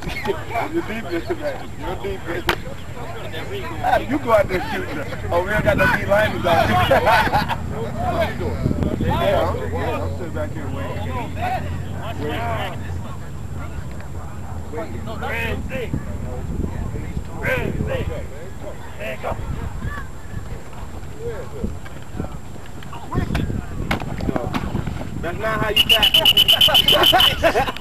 Your defense, man. Your defense. You go out there shooting. Oh, we ain't got no D linemen out here. What you doing? Yeah, I'm sitting back here waiting. There you go. That's not how you tackle.